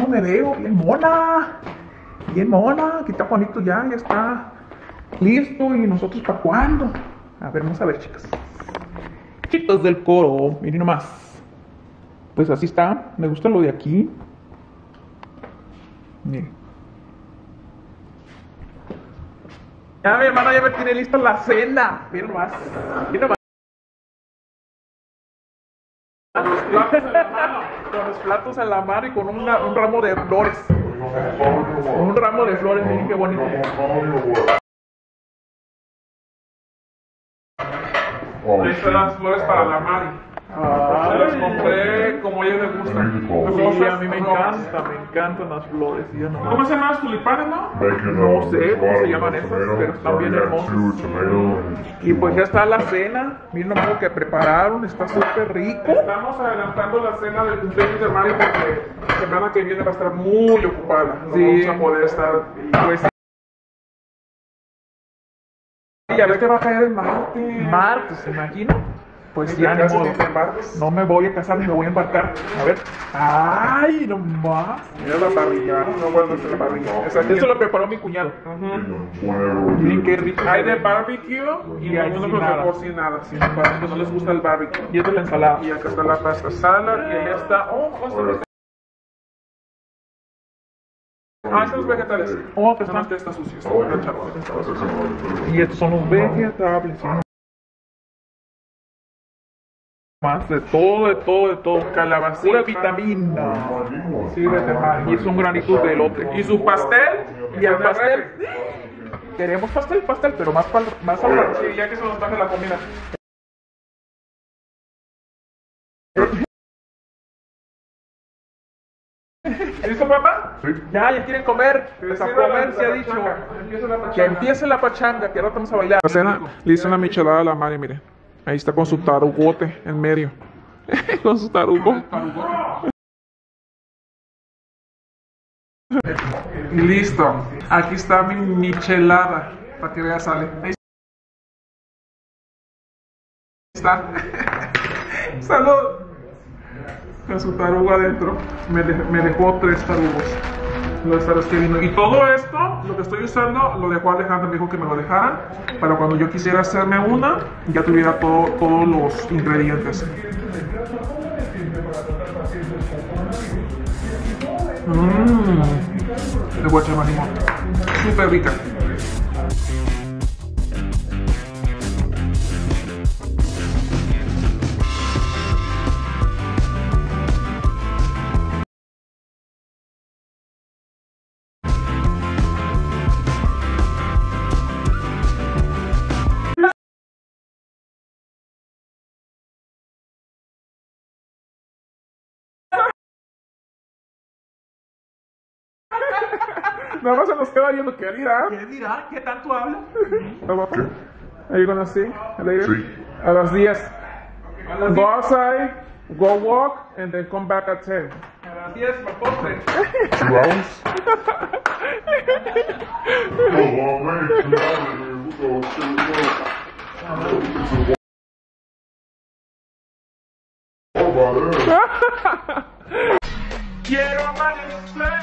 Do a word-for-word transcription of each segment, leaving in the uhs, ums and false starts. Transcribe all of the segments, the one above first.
¿Cómo me veo? Bien mona. Bien mona. Aquí está Juanito ya, ya está listo. ¿Y nosotros para cuándo? A ver, vamos a ver, chicas. Chicos del coro, miren nomás. Pues así está. Me gusta lo de aquí. Miren. Ya mi hermana ya me tiene lista la cena. Miren nomás. Miren nomás. Con los platos en la mano. Con los platos en la mano y con una, un ramo de flores. Un ramo de flores, miren qué bonito. Ahí están las flores para la Mari. Ah, se las compré como a ella le gusta. Sí, a mí me encanta, me encantan las flores. Ya no. ¿Cómo se llaman las tulipanes, no? No sé cómo se llaman esas, pero están bien hermosas. Y pues ya está la cena. Miren lo que prepararon, está súper rico. Estamos adelantando la cena del cumpleaños de Mari porque la semana que viene va a estar muy ocupada. No sí. Vamos a poder estar. Pues, y a ver qué va a caer el martes. Martes, ¿se imagina? Pues sí, ya ni modo. No me voy a casar ni me voy a embarcar. A ver. ¡Ay, no más! Mira la parrilla. No puedo hacer la parrilla. Eso lo preparó mi cuñado. Uh-huh. Miren qué rico. Hay de barbecue y, y hay uno con cocinada. Sí, para los que no les gusta el barbecue. Y esta es la ensalada. Y acá está la pasta salad. Y allá está. Oh, oh, ah, estos son los vegetales. Oh, que están estas sucias. Y estos son los vegetales. Más de todo, de todo, de todo. Calabacita. Pura vitamina. Sí, vegetal. Y es un granito de elote. Y su pastel. Y el pastel. Queremos pastel, pastel, pero más, más al rato. Sí, ya que se nos traje la comida. ¿Listo, papá? Sí. Ya, ya quieren comer. Pues a comer se ha dicho. Que empiece la pachanga, que ahora vamos a bailar. La cena le hice una michelada a la Mari, mire. Ahí está con su tarugote en medio. Con su tarugo. Listo. Aquí está mi michelada. Para que vea, sale. Ahí está. Salud. Con su tarugo adentro. Me, de, me dejó tres tarugos. Los tarugos que vino. Y todo esto, lo que estoy usando, lo dejó Alejandro, me dijo que me lo dejaran. Para cuando yo quisiera hacerme una, ya tuviera todo, todos los ingredientes. Mmm. De guacha limón. Súper rica. Nada más se nos queda viendo, ¿qué dirá? ¿Qué dirá? ¿Qué tanto habla? ¿Qué? Are you gonna see later? Sí. A las diez. Go outside, go walk, and then come back at ten. A las diez, para postre. Two hours? Go long way, two hours, we'll go, quiero amanecer.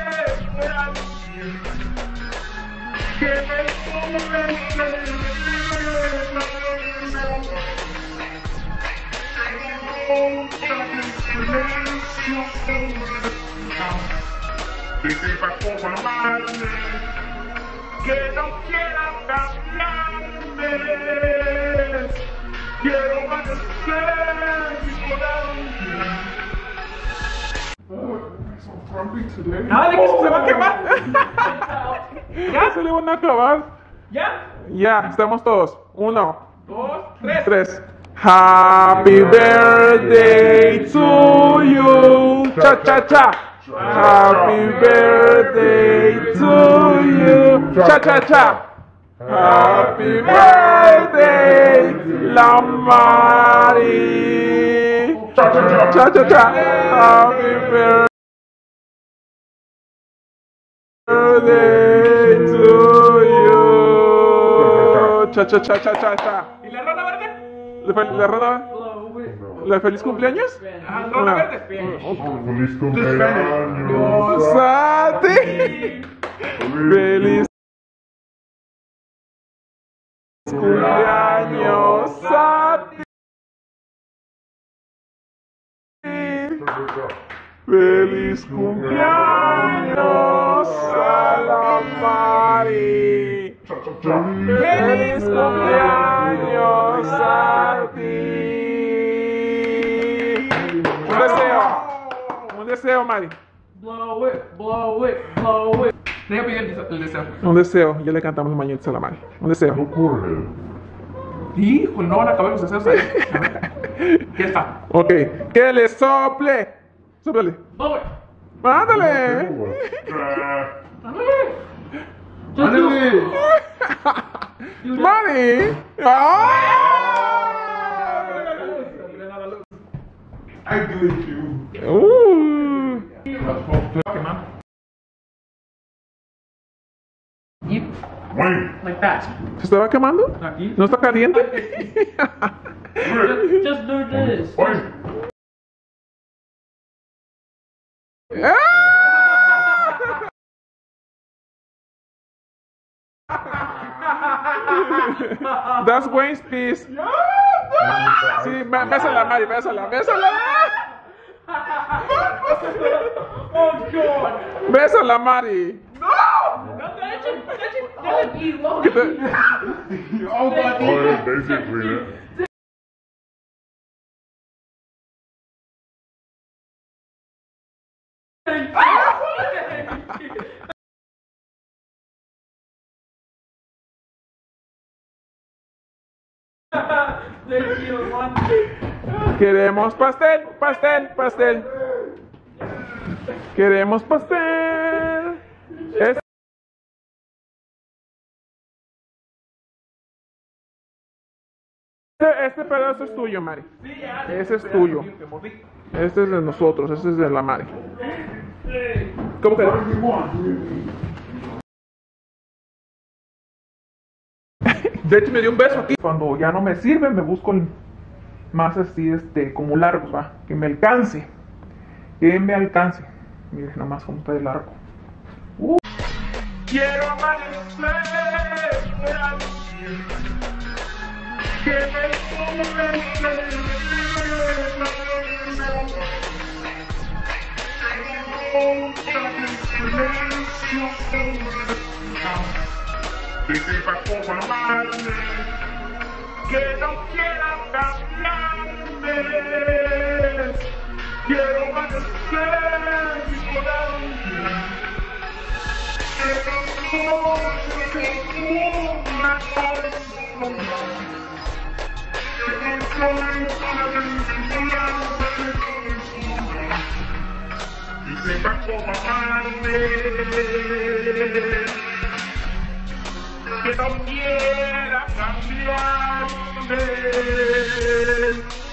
Que me que sepa cómo amarme, que no quiera cambiarme. Quiero amanecer y poder. ¡Ah, de que se va a quemar! ¿Ya? Se le van a acabar. ¿Ya? Ya, estamos todos. Uno, dos, tres. Tres. Happy birthday to you. Cha cha cha. Happy birthday to you. Cha cha cha. Happy birthday, la Mari. Cha cha cha. Cha cha cha. Happy birthday. Birthday to you. Cha cha cha cha cha cha. ¿Y la rana verde? ¿La rana? ¿La feliz cumpleaños? Ah, no, no, verde. Feliz cumpleaños a ti. Feliz cumpleaños a ti. Feliz cumpleaños a la Mari. Feliz cumpleaños a ti. Un deseo. Un deseo, Mari. Blow it, blow it, blow it. Deja pedir el deseo. Un deseo. Ya le cantamos los mañanitas a la Mari. Un deseo. No corre. Hijo, no van a acabar los deseos ahí. A ver. Ya está. Ok. Que le sople. Sóplale. Blow it. Ándale. Ándale. Mari. ¡Ah! I glitch you. Uh. Yep. Wayne. Like that. ¿Se estaba quemando? Aquí. ¿No está caliente? Just, just do this. Wayne. That's Wayne's piece. Sí, bé- bésala, Mari, bésala, bésala. Oh, God. Bésala, Mari. No, that should, that should, that should be low. Que te- Oh, God. Oh, basically, yeah. Thank you, one. Queremos pastel, pastel, pastel. Queremos pastel. Este, este pedazo es tuyo, Mari. Ese es tuyo. Este es de nosotros, este es de la Mari. ¿Cómo que? De hecho me dio un beso aquí. Cuando ya no me sirve, me busco el más así, este, como largos, va. Que me alcance. Que me alcance. Miren nomás cómo está de largo. Uh. Quiero amanecer. Que me sepa cómo amarme, que no quiera cambiarme. Quiero amanecer y poderme, que no que una persona, que no soy para disimular, y sepa cómo amarme. Que no quiera cambiarme.